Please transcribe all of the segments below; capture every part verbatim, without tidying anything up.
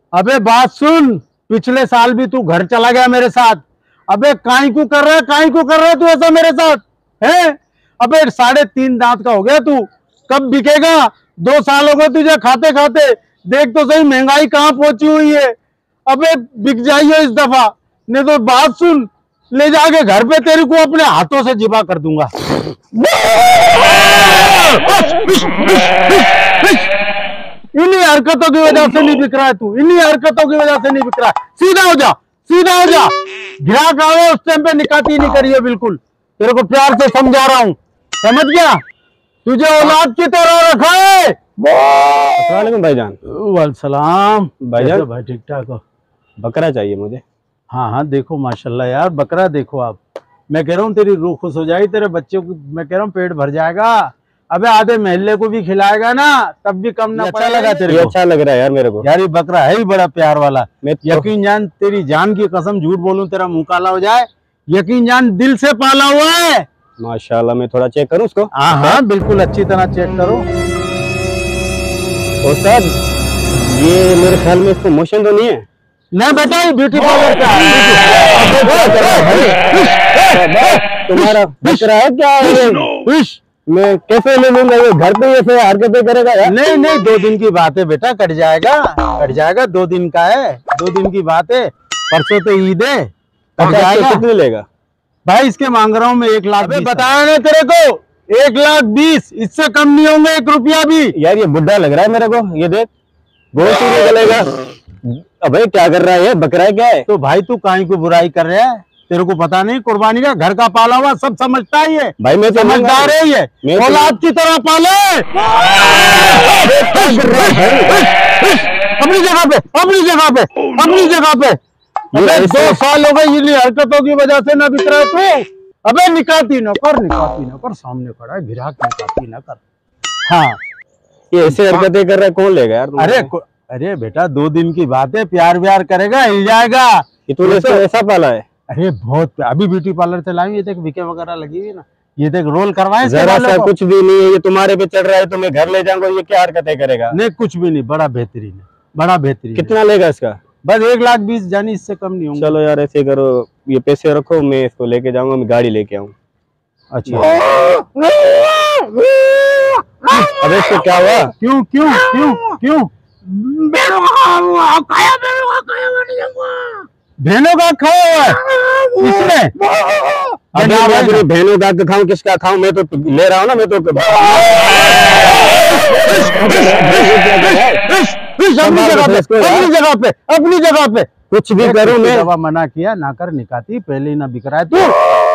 अबे बात सुन, पिछले साल भी तू घर चला गया मेरे साथ। अबे काई को कर रहा है, काई को कर रहा है तू ऐसा मेरे साथ है? अबे साढ़े तीन दांत का हो गया तू, कब बिकेगा? दो साल हो गए तुझे खाते खाते। देख तो सही महंगाई कहाँ पहुंची हुई है। अबे बिक जाइए इस दफा, नहीं तो बात सुन, ले जाके घर पे तेरे को अपने हाथों से जिबा कर दूंगा। इन्हीं हरकतों की वजह से नहीं बिक रहा है तू, इन्हीं हरकतों की वजह से नहीं बिक रहा है। सीधा हो जा, सीधा हो जा। ग्राहक आवे उस टाइम पे निकाती नहीं करिए, बिल्कुल तेरे को प्यार से समझा रहा हूँ, समझ गया? तुझे औलाद की तरह रखा है। अस्सलाम भाईजान। वालेकुम भाईजान। भाई ठीक ठाक हो? बकरा चाहिए मुझे। हाँ हाँ देखो माशाल्लाह यार, बकरा देखो आप। मैं कह रहा हूँ तेरी रूह खुश हो जाएगी, तेरे बच्चे को मैं कह रहा हूँ पेट भर जाएगा। अबे आधे महल्ले को भी खिलाएगा ना, तब भी कम ना अच्छा पड़ेगा लगा तेरे ये को। अच्छा लग रहा है यार मेरे को। यार ये बकरा है ही बड़ा प्यार वाला। मैं तो- यकीन जान, तेरी जान की कसम, झूठ बोलूं तेरा मुंह काला हो जाए। यकीन जान, दिल से पाला हुआ है। माशाल्लाह। मैं थोड़ा चेक करूं उसको? हाँ हाँ बिल्कुल अच्छी तरह चेक करो। और सर ये मेरे ख्याल में इसको मोशन तो नहीं है? नहीं बेटा, ये ब्यूटी पार्लर का तुम्हारा बकरा है क्या ये? मैं कैसे ले लूंगा? ये घर पे ऐसे हरकतें करेगा यार? नहीं नहीं, दो दिन की बात है बेटा, कट जाएगा कट जाएगा। दो दिन का है, दो दिन की बात है। परसों तो ईद है, कट जाएगा। कितने लेगा भाई इसके मांग रहा हूँ मैं एक लाख। बताया ना तेरे को, एक लाख बीस, इससे कम नहीं होंगे एक रुपया भी। यार? ये बुढ़ा लग रहा है मेरे को, ये देख बहुत ही निकलेगा। अबे क्या कर रहा है ये? बकरा है क्या है? तो भाई तू काहे को बुराई कर रहा है? तेरे को पता नहीं, कुर्बानी का घर का पाला हुआ सब समझता है ये। भाई मैं तो समझदार है ये, मैं तो- औलाद की तरह पाले। अपनी जगह पे, अपनी जगह पे, अपनी जगह पे। अबे दो साल हो गए इन्हीं हरकतों की वजह से ना बिक रहा है तू। अबे निकाती न कर, निकाती न कर, सामने खड़ा है ग्राहक, निकाती न कर। हाँ ये ऐसे हरकतें कर रहा है, कौन लेगा यार? अरे अरे बेटा, दो दिन की बात है, प्यार व्यार करेगा, हिल जाएगा। ये तूने इसको ऐसा पाला है? अरे बहुत, अभी ब्यूटी पार्लर से लाई, ये देख विके वगैरह लगी हुई ना, ये देख रोल करवाए। जरा सा कुछ भी नहीं है, ये तुम्हारे पे चढ़ रहा है तो मैं घर ले जाऊंगा, ये क्या हरकतें करेगा? नहीं कुछ भी नहीं, बड़ा बेहतरीन है, बड़ा बेहतरीन। कितना लेगा इसका? बस एक लाख बीस, जानी इससे कम नहीं होगा। चलो यार ऐसे करो, ये पैसे रखो, मैं इसको लेके जाऊंगा, मैं गाड़ी लेके आऊँ। अच्छा अबे इसको क्या हुआ? क्यों क्यों क्यों क्यों? बहनों का खाया हुआ है इसने। अबे मैं अपनी बहनों का खाऊं, किसका खाऊं? मैं तो ले रहा हूँ ना, मैं तो अपनी जगह पे, अपनी जगह पे, अपनी जगह पे कुछ भी करूं मैं। दवा मना किया ना कर, निकाती पहले ही ना बिक रहा है तू।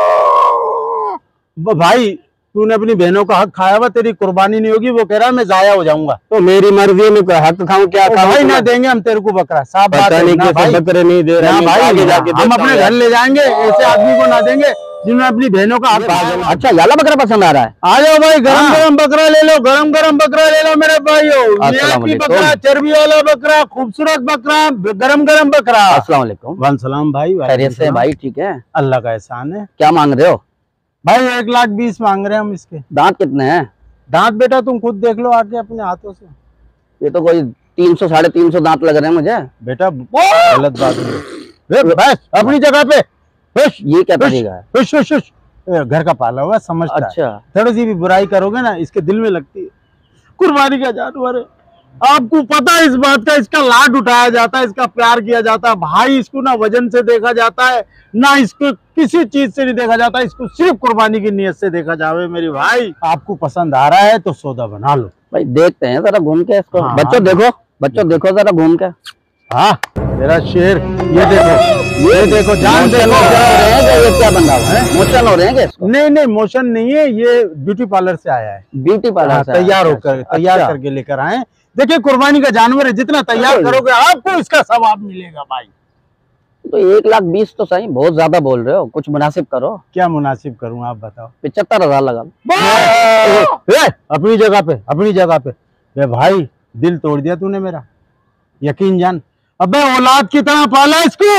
भाई तूने अपनी बहनों का हक खाया हुआ, तेरी कुर्बानी नहीं होगी, वो कह रहा है मैं जाया हो जाऊंगा। तो मेरी मर्जी में हक खाऊं क्या खाऊं? भाई ना देंगे हम तेरे को बकरा, साफ बात है ना भाई। बकरे नहीं दे रहे भाई, आगे जाके हम अपने घर ले जाएंगे, ऐसे आदमी को ना देंगे जिन्होंने अपनी बहनों का हक खाया। अच्छा याला बकरा पसंद आ रहा है? आ जाओ भाई, गरम गरम बकरा ले लो, गरम गरम बकरा ले लो मेरे भाइयों। मियाँ बकरा, चर्बी वाला बकरा, खूबसूरत बकरा, गरम गरम बकरा। अस्सलाम वालेकुम। वालेकुम सलाम भाई। खैरियत से भाई? ठीक है, अल्लाह का एहसान है। क्या मांग रहे हो? भाई एक लाख बीस मांग रहे हैं हम इसके। दांत कितने हैं? दांत बेटा तुम खुद देख लो आके अपने हाथों से। ये तो कोई तीन सौ साढ़े तीन सौ दांत लग रहे हैं मुझे। बेटा गलत बात है, बस अपनी जगह पे। खुश, ये क्या खुश, तरीका है? खुश खुश खुश। घर का पाला हुआ समझता है। अच्छा, थोड़ी सी भी बुराई करोगे ना, इसके दिल में लगती है। कुर्बानी का जानवर है, आपको पता है इस बात का। इसका लाड उठाया जाता है, इसका प्यार किया जाता है भाई। इसको ना वजन से देखा जाता है, ना इसको किसी चीज से नहीं देखा जाता, इसको सिर्फ कुर्बानी की नियत से देखा जावे मेरे भाई। आपको पसंद आ रहा है तो सौदा बना लो भाई देखते हैं जरा घूम के इसको। हाँ, बच्चों देखो, बच्चों देखो जरा घूम के। हाँ मेरा शेर, ये देखो, ये देखो, जान देखो। ये क्या बंदा हुआ है? मोशन हो रहे हैं क्या इसको? नहीं नहीं मोशन नहीं है, ये ब्यूटी पार्लर से आया है। ब्यूटी पार्लर से तैयार होकर, तैयार करके लेकर आए। देखिए कुर्बानी का जानवर है, जितना तैयार करोगे आपको इसका सवाब मिलेगा भाई। तो एक लाख बीस तो सही, बहुत ज्यादा बोल रहे हो, कुछ मुनासिब करो। क्या मुनासिब करूं आप बताओ? पिछहत्तर हजार लगा। ए, अपनी जगह पे, अपनी जगह पे। बे भाई दिल तोड़ दिया तूने मेरा, यकीन जान। अबे औलाद की तरह पाला इसको।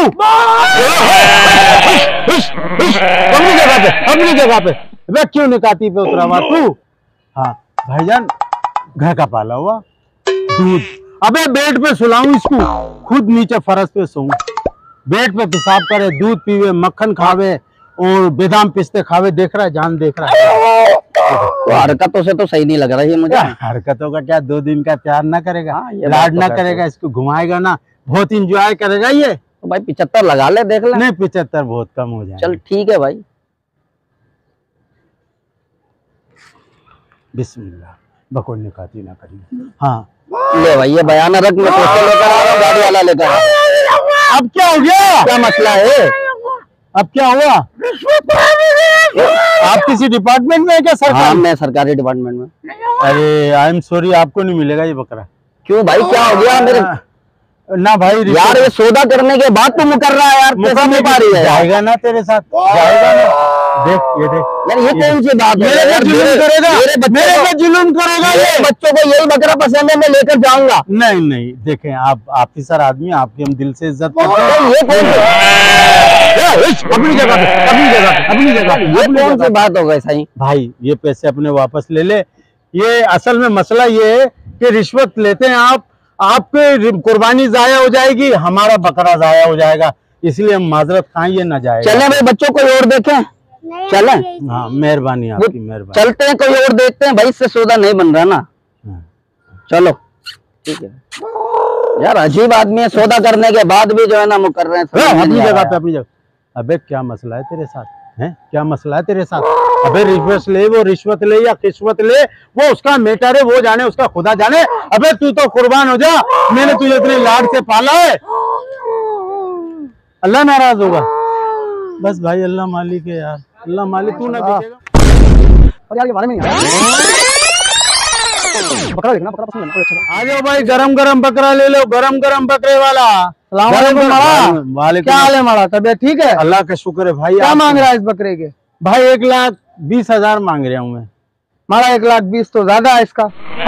अपनी जगह पे, अपनी जगह पे। अबे क्यों निकाती पे उतरा हुआ तू? हाँ भाईजान, घर का पाला हुआ, दूध अबे बेड पे सुलाऊं इसको, खुद नीचे फर्श पे सोऊं, बेड पे पेशाब करे, दूध पीवे, मक्खन खावे और बादाम पिस्ते खावे। देख रहा है जान, देख रहा है। तो हरकतों से तो सही नहीं लग रहा है मुझे। हरकतों का क्या, दो दिन का प्यार ना करेगा, हाँ, ये लाड बात ना तो करेगा, इसको घुमाएगा ना, बहुत इंजॉय करेगा ये। तो भाई पिछहत्तर लगा ले, देख ले। नहीं पिछहत्तर बहुत कम हो जाए। चल ठीक है भाई। बिस्मिल्लाह, बकौल खाती ना करी। हाँ ले भाई ये बयान रख, मैं पैसे लेकर आ रहा हूँ, गाड़ी वाला लेकर आ रहा हूँ। अब क्या हो गया, क्या मसला है? अब क्या हुआ? आप किसी डिपार्टमेंट में है क्या सरकार? हाँ मैं सरकारी डिपार्टमेंट में। अरे आई एम सॉरी, आपको नहीं मिलेगा ये बकरा। क्यों भाई, क्या हो गया मेरे? ना भाई यार ये सौदा करने के बाद तुम कर रहा है यार, पैसा नहीं पा रही है। जाएगा ना तेरे साथ, जाएगा ना। देख ये देख यार ये कौन सी बात है? मेरे पे जुल्म करेगा, मेरे बच्चों मेरे को- पे जुल्म करेगा मेरे ये। बच्चों को यही बकरा पसंद है, मैं लेकर जाऊंगा। नहीं नहीं, देखें आप ऑफिसर आदमी, आपकी हम दिल से इज्जत करते हैं। तो ये कौन सी अपनी जगह पे, अपनी जगह पे, अपनी जगह पे, ये अपनी कौन जगह सी बात हो गई सही? भाई ये पैसे अपने वापस ले ले। ये असल में मसला ये है कि रिश्वत लेते हैं आप, आपके कुर्बानी जाया हो जाएगी, हमारा बकरा जाया हो जाएगा, इसलिए हम माजरत खाएं, ये ना जाएगा। चले भाई बच्चों को और देखें, चले। हाँ मेहरबानी आपकी, मेहरबानी। चलते हैं, कोई और देखते हैं भाई, इससे सौदा नहीं बन रहा ना। हाँ। चलो ठीक है। यार अजीब आदमी है, सौदा करने के बाद भी जो है ना वो कर रहे हैं। समझ में अपनी नहीं आ जगह रहा पे, है। अपनी जगह। अबे क्या मसला है तेरे साथ, हैं क्या मसला है तेरे साथ? अबे रिश्वत ले, वो रिश्वत ले या किस्वत ले, वो उसका मेटर है, वो जाने, उसका खुदा जाने। अबे तू तो कुर्बान हो जा, मैंने तुझे इतने लाड से पाला है। अल्लाह नाराज होगा? बस भाई अल्लाह मालिक है यार, अल्लाह मालिक। तू ना बिकेगा। और यार ये बारे में नहीं बकरा देखना, बकरा पसंद है ना, कोई अच्छा आ जाओ भाई, गरम गरम बकरा ले लो, गरम गरम बकरे वाला। सलाम वालेकुम माला। वालेकुम। क्या हाल है माला, तबीयत ठीक है? अल्लाह का शुक्र है भाई। क्या आप- मांग रहा है इस बकरे के? भाई एक लाख बीस हजार मांग रहा हूँ मैं। माला एक लाख बीस तो ज्यादा है इसका।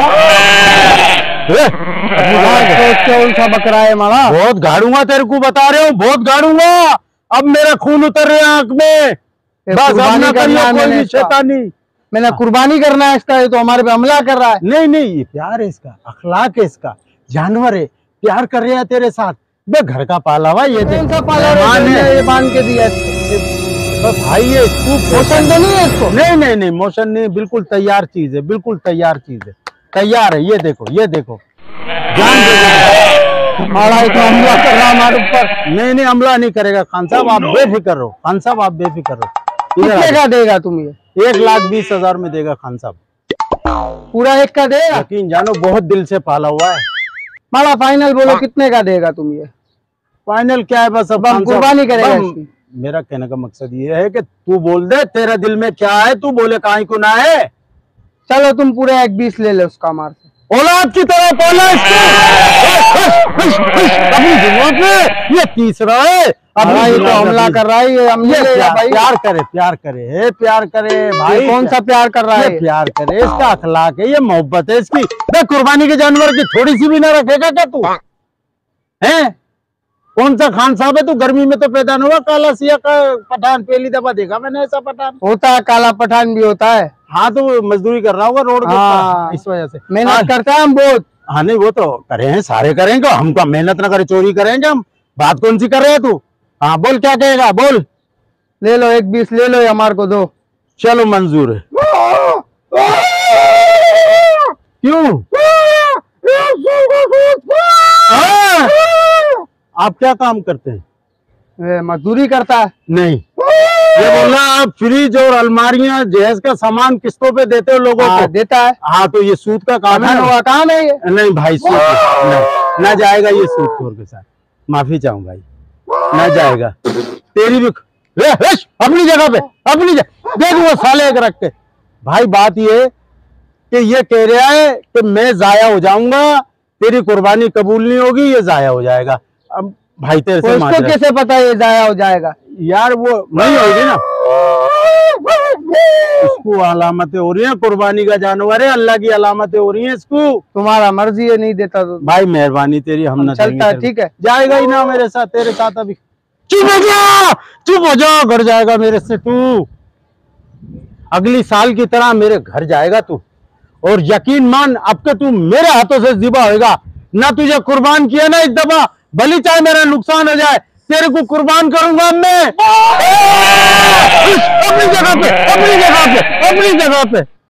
ए, कौन सा बकरा है माला? बहुत गाड़ूंगा, तेरे को बता रहे हो, बहुत गाड़ूंगा। अब मेरा खून उतर रहा है आंख में। बस अब कुर्बानी ना करना करिए है कोई मैंने भी इसका। शैतानी। मैंने कुर्बानी करना है इसका, ये तो हमारे पे हमला कर रहा है। नहीं नहीं, ये प्यार है इसका, अखलाक है इसका, जानवर है, प्यार कर रहा है तेरे साथ। बे घर का पाला हुआ ये देख। कौन सा पाला मेहमान है। ये बांध के दिया इसको? बस भाई ये इसको मोशन तो नहीं है इसको? नहीं नहीं नहीं, मोशन नहीं, बिल्कुल तैयार चीज है, बिल्कुल तैयार चीज है, तैयार है। ये देखो, ये देखो, जान दे। माला इतना हमला कर रहा है हमारे ऊपर। नहीं नहीं, हमला नहीं करेगा खान साहब, आप बेफिक्र रहो। खान साहब आप बेफिक्र रहो। इधर कितने आ का देगा तुम ये? जाओ। एक लाख बीस हजार में देगा खान साहब, पूरा एक का देगा? यकीन जानो, बहुत दिल से पाला हुआ है। माला फाइनल बोलो, कितने का देगा तुम ये? फाइनल क्या है, बस अब हम खान साहब- कुर्बानी करेगा हम- इसकी। मेरा कहने का मकसद ये है कि तू बोल दे तेरा दिल में क्या है, तू बोले काहे को ना है। चलो तुम पूरे एक बीस ले लो उसका मार से। औलाद की तरह पाला इसको। अपनी जुबान पे। ये तीसरा है, अब माला ये तो हमला कर रहा है, ये हम ये नहीं लेगा प्यार, भाई। प्यार करे, प्यार करे, हे प्यार करे भाई। ये कौन सा प्यार कर रहा ये है? प्यार करे, इसका अखलाक है, ये मोहब्बत है इसकी। देख कुर्बानी के जानवर की थोड़ी सी भी ना रखेगा क्या तू? हैं? कौन सा खान साहब है तू? गर्मी में तो पैदा नहीं हुआ, काला सिया का पठान पहली दफा देखा मैंने ऐसा पठान। होता है, काला पठान भी होता है। हाँ तो वो मजदूरी कर रहा होगा रोड के हाँ। ऊपर, इस वजह से मेहनत करते हैं हम बहुत। हाँ नहीं, वो तो करे हैं, सारे करेंगे, हम क्या मेहनत ना करे चोरी करेंगे हम? बात कौन सी कर रहे है तू? हाँ बोल, क्या कहेगा बोल। ले लो एक बीस ले लो, ये हमारे को दो। चलो मंजूर है। क्यों? हाँ? आप क्या काम करते हैं? ये मजदूरी करता है। नहीं, ये बोला आप फ्रिज और अलमारियां जहेज का सामान किस्तों पे देते हो लोगों हाँ, को। देता है। हाँ तो ये सूद का काम है पठानों ना? का काम है ये। नहीं भाई, सूद नहीं, ना जाएगा ये सूदखोर के साथ। माफी चाहूँ भाई, ना जाएगा। तेरी भी ए, हेश, अपनी जगह पे, अपनी जगह देख वो साले एक रख के। भाई बात ये कि ये कह रहा है कि मैं जाया हो जाऊंगा, तेरी कुर्बानी कबूल नहीं होगी, ये जाया हो जाएगा। अब भाई तेरे तो से इसको माजरत। कैसे पता ये जाया हो जाएगा? यार वो नहीं होगी ना, इसको अलामतें हो रही हैं, कुर्बानी का जानवर है, अल्लाह की अलामतें हो रही हैं इसको। तुम्हारा मर्जी है, नहीं देता तो भाई मेहरबानी तेरी, हम ना चलता है। ठीक है, जाएगा ही ना मेरे साथ, तेरे साथ अभी। चुप हो जा, चुप हो जा, घर जाएगा मेरे से तू। अगली साल की तरह मेरे घर जाएगा तू, और यकीन मान अब के तू मेरे हाथों से ज़िबा होएगा। ना तुझे कुर्बान किया ना एक दफा, भली चाहे मेरा नुकसान हो जाए, तेरे को कुर्बान करूंगा मैं। अपनी जगह पे, अपनी जगह पे, अपनी जगह पे।